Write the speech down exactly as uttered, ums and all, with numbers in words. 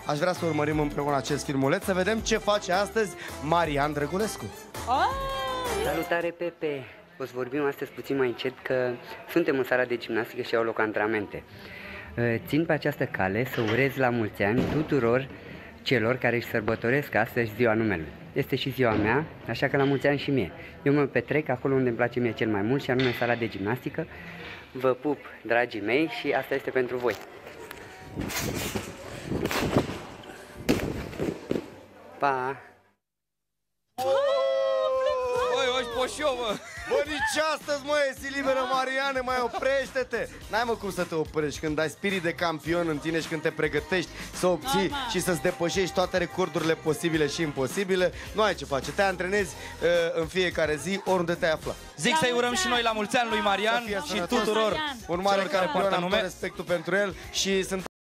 Aș vrea să urmărim împreună acest filmuleț, să vedem ce face astăzi Marian Drăgulescu. Salutare, Pepe! O să vorbim astăzi puțin mai încet, că suntem în sala de gimnastică și au loc antrenamente. Țin pe această cale să urez la mulți ani tuturor celor care își sărbătoresc astăzi ziua numelui. Este și ziua mea, așa că la mulți ani și mie. Eu mă petrec acolo unde îmi place mie cel mai mult, și anume sala de gimnastică. Vă pup, dragii mei, și asta este pentru voi. Pa! Băi, oși poșio, mă! Bă, nici astăzi, mă, ieși liberă, Mariane, mai oprește-te! N-ai, mă, cum să te oprești când ai spirit de campion în tine și când te pregătești să obții Mama. și să-ți depășești toate recordurile posibile și imposibile. Nu ai ce face, te antrenezi uh, în fiecare zi, oriunde te afla. Zic să-i urăm și noi la mulți ani lui Marian și tuturor un mare celor care poartă nume. respectul pentru el și sunt